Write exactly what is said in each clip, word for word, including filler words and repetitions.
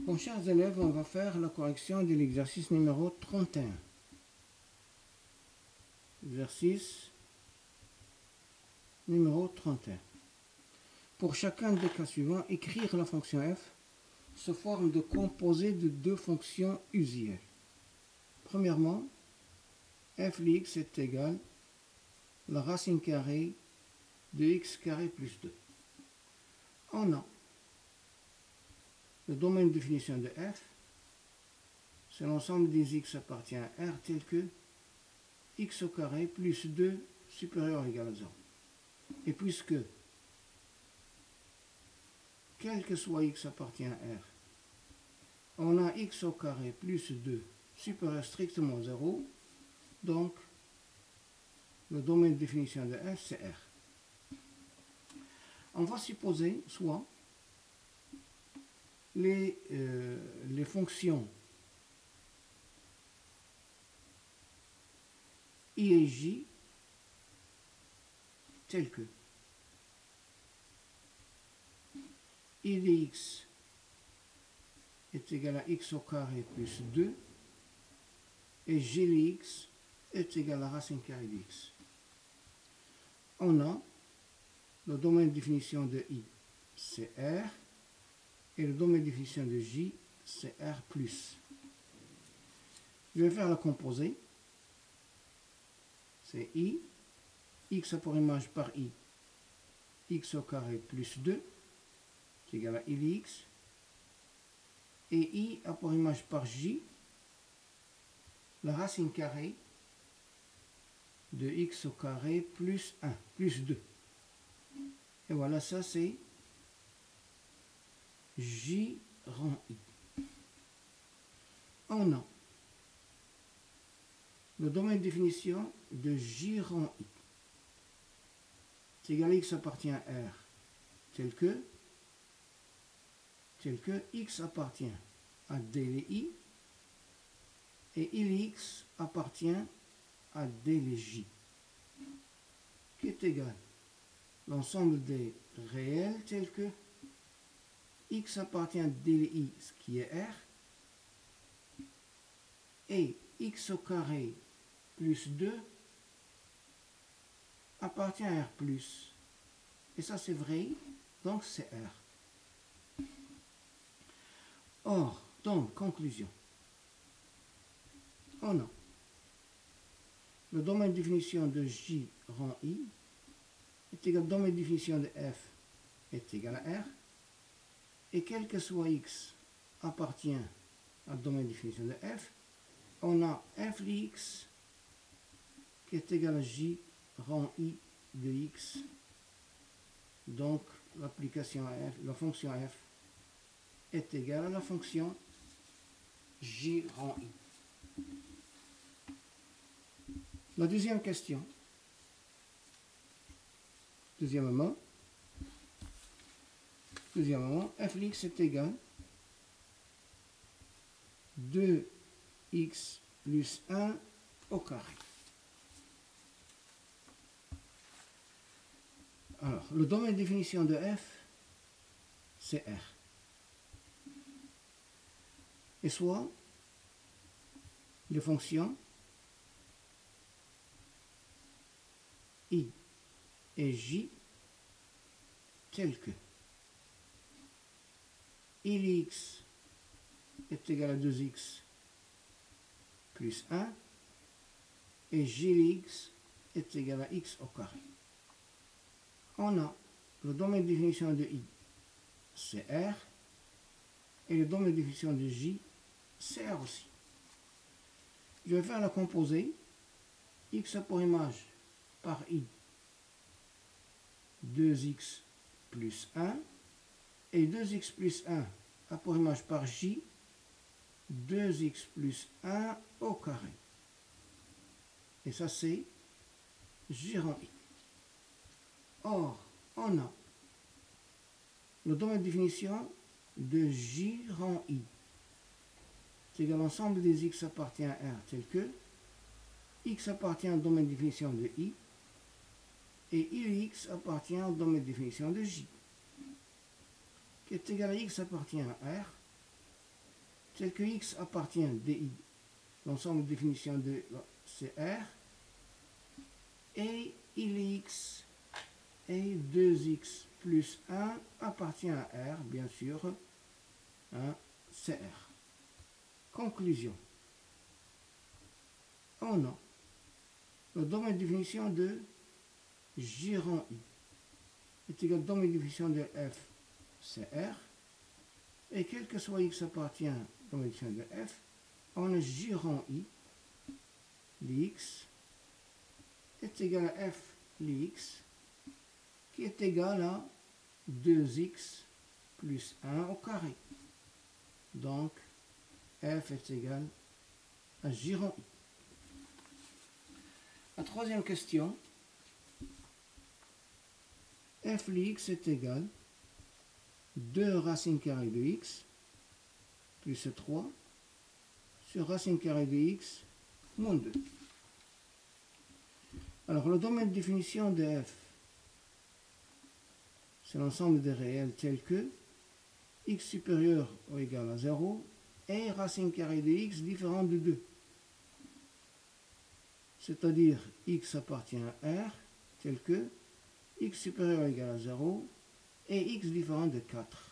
Bon, chers élèves, on va faire la correction de l'exercice numéro trente et un. Exercice numéro trente et un. Pour chacun des cas suivants, écrire la fonction f sous forme de composé de deux fonctions usuelles. Premièrement, f de x est égal à la racine carrée de x carré plus deux. On a le domaine de définition de f, c'est l'ensemble des x appartient à R tel que x au carré plus deux supérieur ou égal à zéro. Et puisque, quel que soit x appartient à R, on a x au carré plus deux supérieur strictement à zéro, donc le domaine de définition de f c'est R. On va supposer soit les, euh, les fonctions i et j telles que i de x est égal à x au carré plus deux et j de x est égal à racine carrée de x. On a le domaine de définition de i, c'est R, et le domaine de définition de j, c'est R plus. Je vais faire la composée. C'est i, x a pour image par i, x au carré plus deux, qui est égal à i de x, et i a pour image par j, la racine carrée de x au carré plus un, plus deux. Et voilà, ça c'est j rang i. On a le domaine de définition de j rang i. C'est égal à x appartient à R tel que, tel que x appartient à d de i et i de x appartient à d de j, qui est égal à l'ensemble des réels tels que x appartient à d de i, ce qui est R, et x au carré plus deux appartient à R plus. Et ça c'est vrai, donc c'est R. Or, donc, conclusion. On a le domaine de définition de j rang i est égal au domaine de définition de f est égal à R, et quel que soit x appartient au domaine de définition de f, on a f de x qui est égal à j rang i de x. Donc l'application f, la fonction f est égale à la fonction j rang i. La deuxième question. Deuxièmement, deuxièmement f de x est égal à deux x plus un au carré. Alors, le domaine de définition de f, c'est R. Et soit les fonctions i et j telles que i de x est égal à deux x plus un et j de x est égal à x au carré. On a le domaine de définition de i, c'est R, et le domaine de définition de j, c'est R aussi. Je vais faire la composée, x a pour image par i, deux x plus un, et deux x plus un a pour image par j, deux x plus un au carré. Et ça c'est j rang i. Or, on a le domaine de définition de j rang i. C'est égal à l'ensemble des x appartient à R tel que x appartient au domaine de définition de i et i de x appartient au domaine de définition de j, qui est égal à x appartient à R tel que x appartient à di, l'ensemble de définition de c'est R, et il est x, et deux x plus un appartient à R, bien sûr, hein, c'est R. Conclusion. On a le domaine de définition de J rond I est égal au domaine de définition de F, c'est R, et quel que soit x appartient au domaine de définition de F, on a J rond I, l'x, est égal à F, l'x, qui est égal à deux x plus un au carré. Donc, F est égal à J rond I. La troisième question, f de x est égal à deux racines carrées de x plus trois sur racine carrée de x moins deux. Alors, le domaine de définition de f, c'est l'ensemble des réels tels que x supérieur ou égal à zéro et racine carrée de x différent de deux. C'est-à-dire x appartient à R tel que x supérieur ou égal à zéro et x différent de quatre.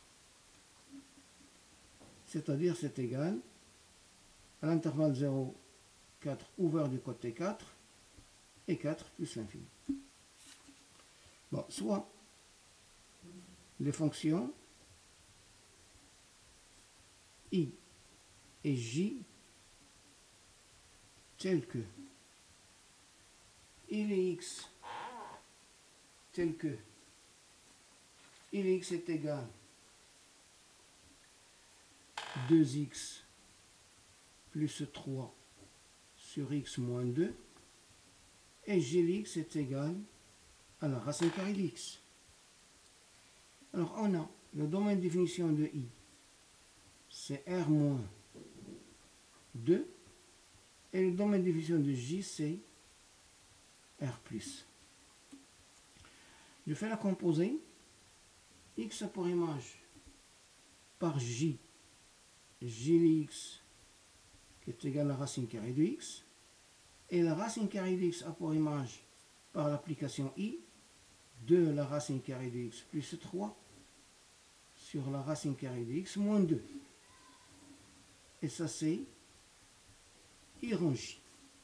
C'est-à-dire c'est égal à l'intervalle zéro, quatre ouvert du côté quatre et quatre plus l'infini. Bon, soit les fonctions i et j telles que il est x tel que il x est égal à deux x plus trois sur x moins deux et gx est égal à la racine carrée de x. Alors on a le domaine de définition de i, c'est R moins deux, et le domaine de définition de j, c'est R plus. Je fais la composée, x pour image par j, jx qui est égal à la racine carrée de x, et la racine carrée de x a pour image par l'application i, de la racine carrée de x plus trois sur la racine carrée de x moins deux. Et ça c'est i rond j.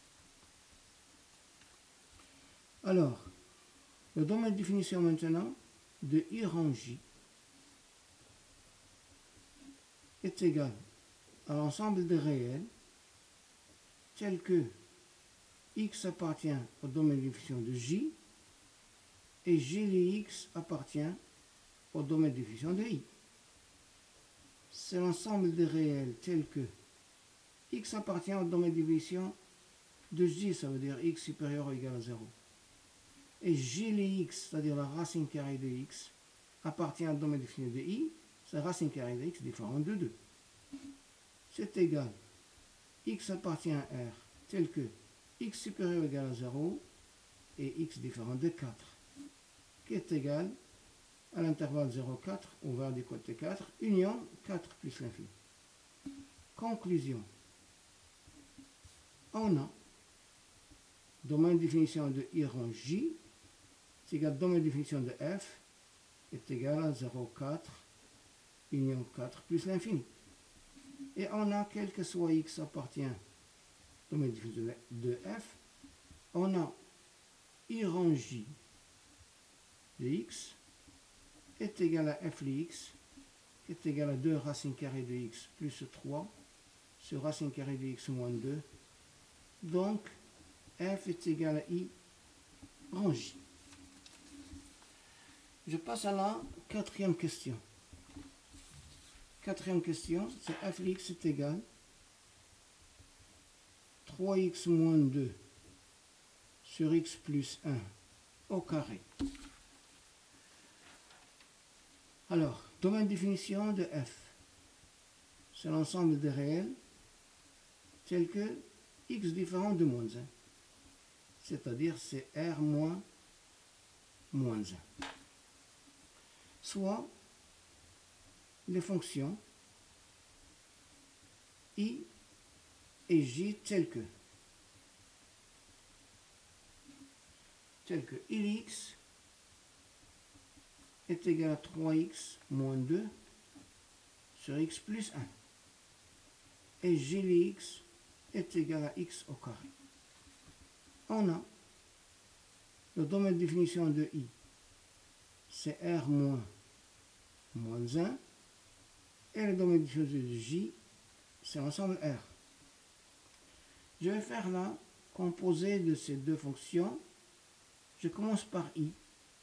Alors, le domaine de définition maintenant de i rond j est égal à l'ensemble des réels tels que x appartient au domaine de définition de j et j de x appartient au domaine de définition de i. C'est l'ensemble des réels tels que x appartient au domaine de définition de j, ça veut dire x supérieur ou égal à zéro. Et j de x, c'est-à-dire la racine carrée de x, appartient au domaine de définition de i, c'est racine carrée de x différente de deux. C'est égal, x appartient à R, tel que x supérieur ou égal à zéro et x différent de quatre, qui est égal à l'intervalle zéro, quatre, ouvert du côté quatre, union quatre plus l'infini. Conclusion. On a domaine de définition de i rond j, c'est égal à domaine de définition de f, est égal à zéro, quatre, union quatre plus l'infini. Et on a, quel que soit x appartient au domaine de définition de f, on a i rond j de x est égal à f de x, qui est égal à deux racine carrée de x plus trois sur racine carrée de x moins deux. Donc, f est égal à i rond j. Je passe à la quatrième question. Quatrième question, c'est f de x est égal à trois x moins deux sur x plus un au carré. Alors, domaine de définition de f, c'est l'ensemble des réels tels que x différent de moins un, c'est-à-dire c'est R moins moins un. Soit les fonctions I et J tel que tel que Ilx est égal à trois x moins deux sur x plus un. Et Jlx est égal à x au carré. On a le domaine de définition de I, c'est R moins, moins un. Et le domaine de définition de J, c'est l'ensemble R. Je vais faire la composée de ces deux fonctions. Je commence par I.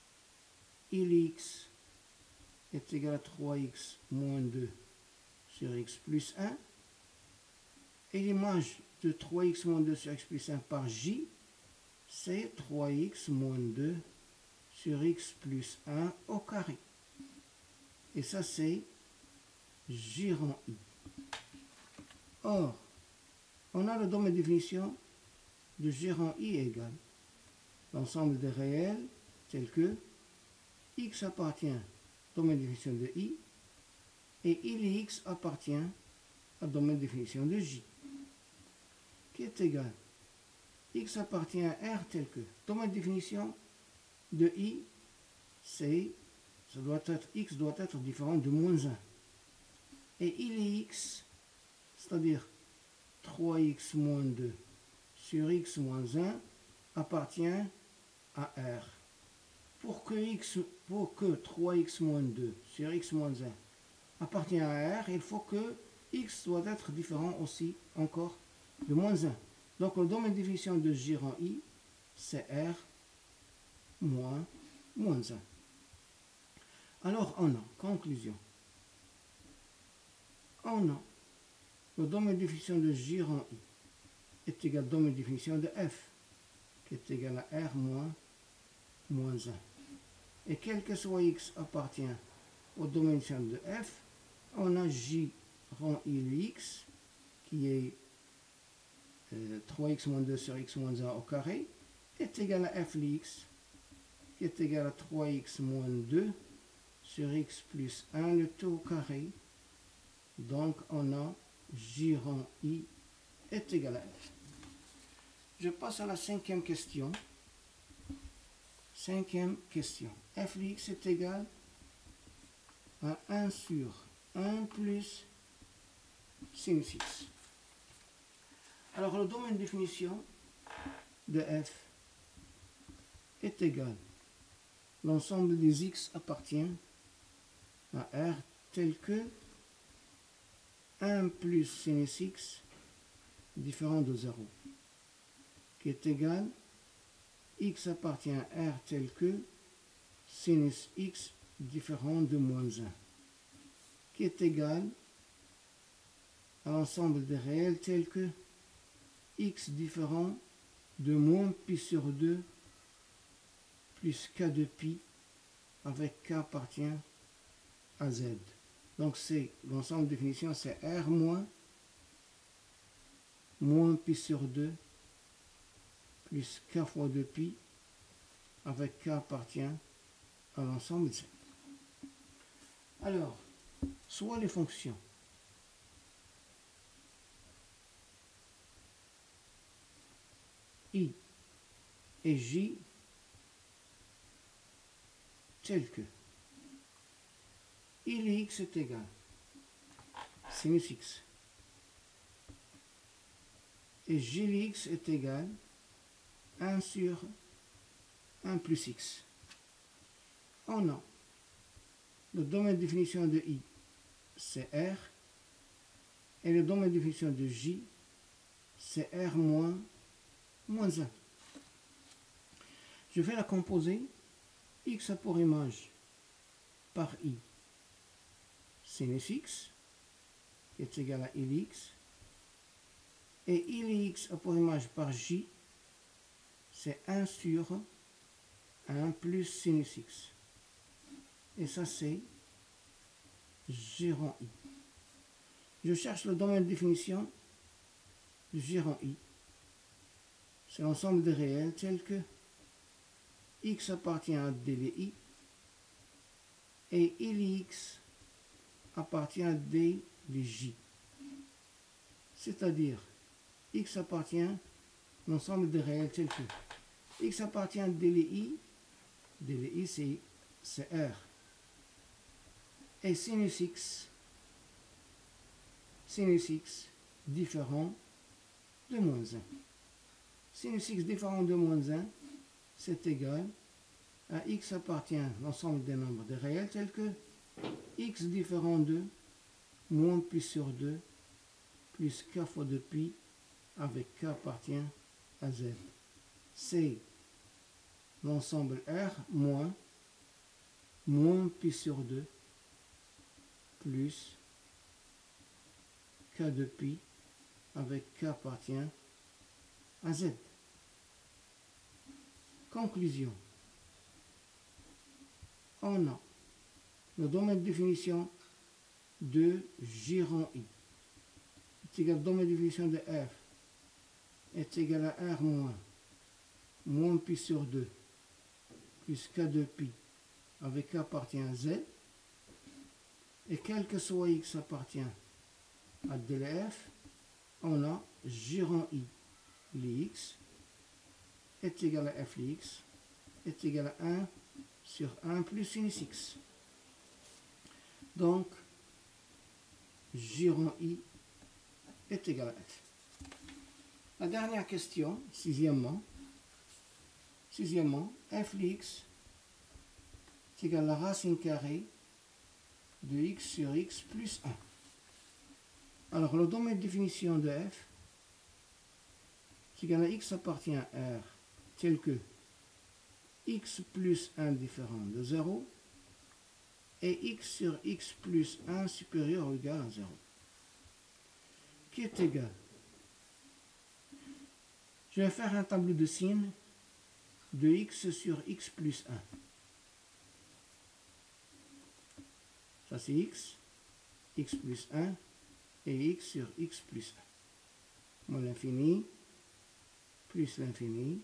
Ilx est égal à trois x moins deux sur x plus un. Et l'image de trois x moins deux sur x plus un par J, c'est trois x moins deux sur x plus un au carré. Et ça, c'est J rond I. Or, on a le domaine de définition de J rond I égale l'ensemble des réels tels que x appartient au domaine de définition de I et Ilx appartient au domaine de définition de J, qui est égal x appartient à R tel que domaine de définition de I, c'est, ça doit être, x doit être différent de moins un. Et Ilx, c'est-à-dire trois x moins deux sur x moins un, appartient à R. Pour que, x, pour que trois x moins deux sur x moins un appartient à R, il faut que x doit être différent aussi encore de moins un. Donc le domaine de définition de J rond I, c'est R moins moins un. Alors on a, conclusion, on a le domaine de définition de J rond I est égal au domaine de définition de F, qui est égal à R moins moins un. Et quel que soit x appartient au domaine de définition de F, on a J rond Ilx, qui est euh, trois x moins deux sur x moins un au carré, est égal à Flx, qui est égal à trois x moins deux sur x plus un, le tout au carré. Donc on a J rond I est égal à F. Je passe à la cinquième question. Cinquième question. Fx est égal à un sur un plus sinus x. Alors le domaine de définition de F est égal. L'ensemble des x appartient à R tel que un plus sinus x différent de zéro, qui est égal, x appartient à R tel que sinus x différent de moins un, qui est égal à l'ensemble des réels tel que x différent de moins pi sur deux plus k de pi avec k appartient à z. Donc c'est l'ensemble de définition, c'est R moins moins pi sur deux plus k fois deux pi avec k appartient à l'ensemble z. Alors, soit les fonctions I et J telles que Ilx est égal sinus x et Jlx est égal un sur un plus x. On a le domaine de définition de I, c'est R, et le domaine de définition de J, c'est R moins moins un. Je vais la composer. X a pour image par I sinus x, qui est égal à Ilx, et Ilx a pour image par J, c'est un sur un plus sinus x. Et ça, c'est J rond I. Je cherche le domaine de définition de J rond I. C'est l'ensemble des réels tels que x appartient à dvi et Ilx appartient à dj. c'est-à-dire x appartient à l'ensemble des réels tels que x appartient à dli, dli c'est R, et sinus x, sinus x différent de moins un. Sinus x différent de moins un, c'est égal à x appartient à l'ensemble des nombres des réels tels que x différent de moins pi sur deux plus k fois deux pi avec k appartient à z. C'est l'ensemble R moins moins pi sur deux plus k de pi avec k appartient à z. Conclusion. On a le domaine de définition de J rond I est égal au domaine de définition de F est égal à R moins moins pi sur deux plus k de pi avec k appartient à z, et quel que soit x appartient à dlf, on a J rond I lix est égal à f lix est égal à un sur un plus sinus x. Donc, J rond I est égal à f. La dernière question, sixièmement, sixièmement, f lix est égal à la racine carrée de x sur x plus un. Alors, le domaine de définition de f est égal à x appartient à R tel que x plus un différent de zéro et x sur x plus un supérieur ou égal à zéro, qui est égal. Je vais faire un tableau de signes de x sur x plus un. Ça c'est x, x plus un et x sur x plus un. Moins l'infini, plus l'infini.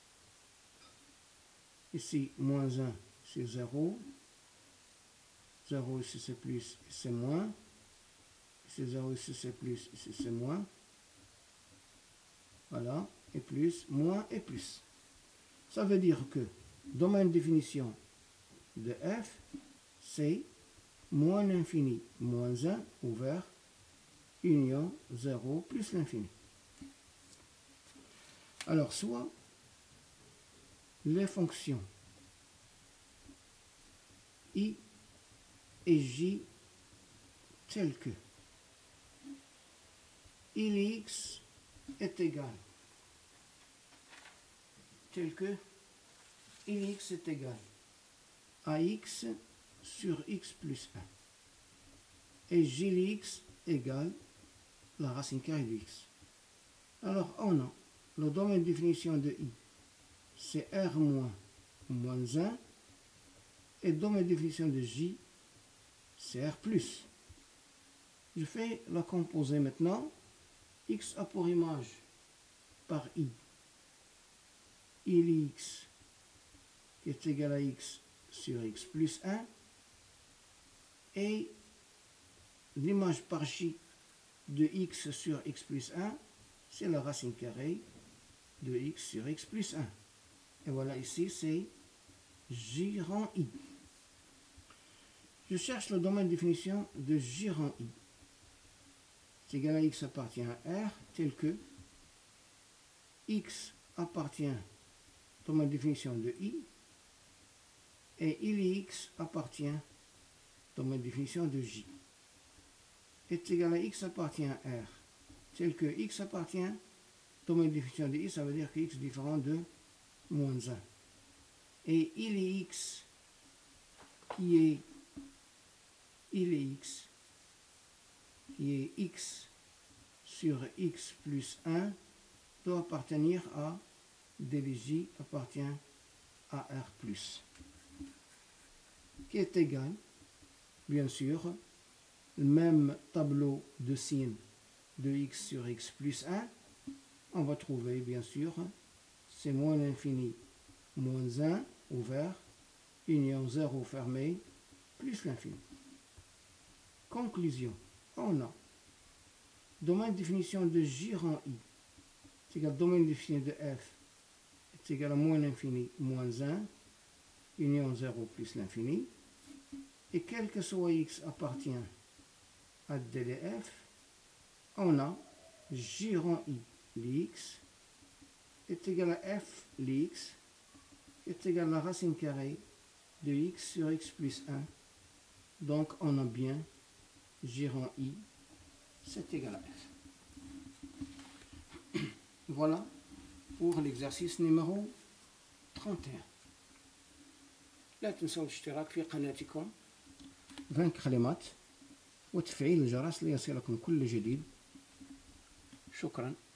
Ici, moins un, c'est zéro. zéro ici c'est plus, c'est moins. Ici zéro, ici c'est plus, ici c'est moins. Voilà, et plus, moins et plus. Ça veut dire que domaine de définition de f, c'est moins l'infini, moins un, ouvert, union zéro plus l'infini. Alors, soit les fonctions i et j telles que i x est égal, tel que i x est égal à x sur x plus un et jx égale la racine carrée de x. Alors on a le domaine de définition de i, c'est R moins moins un, et le domaine de définition de j, c'est R plus. Je fais la composée maintenant. X a pour image par i, i x qui est égal à x sur x plus un, et l'image par j de x sur x plus un, c'est la racine carrée de x sur x plus un. Et voilà, ici c'est J rond I. Je cherche le domaine de définition de J rond I. C'est égal à x appartient à R tel que x appartient au domaine de définition de I et I x appartient au domaine de définition de J. Est égal à x appartient à R tel que x appartient au domaine de définition de I, ça veut dire que x est différent de moins un. Et I x qui est I x qui est x sur x plus un doit appartenir à dlj appartient à R plus, qui est égal, bien sûr, le même tableau de signes de x sur x plus un, on va trouver, bien sûr, c'est moins l'infini, moins un, ouvert, union zéro fermé, plus l'infini. Conclusion, on a domaine de définition de J rang I est égal au domaine de définition de F est égal à moins l'infini moins un, union zéro plus l'infini. Et quel que soit X appartient à D de F, on a J rang I l'X est égal à F l'X est égal à la racine carrée de X sur X plus un. Donc on a bien J rang I, c'est égal à F. Voilà pour l'exercice numéro trente et un. لا تنسوا الاشتراك في قناتكم فانك خليمات وتفعيل الجرس ليصلكم كل جديد. شكرا.